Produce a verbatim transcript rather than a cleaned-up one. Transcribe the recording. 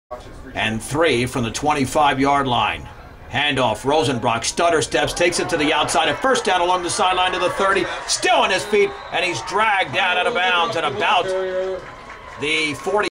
and three from the twenty-five yard line. Handoff, Rosenbrock, stutter steps, takes it to the outside, a first down along the sideline to the thirty, still on his feet, and he's dragged down out of bounds at about the forty.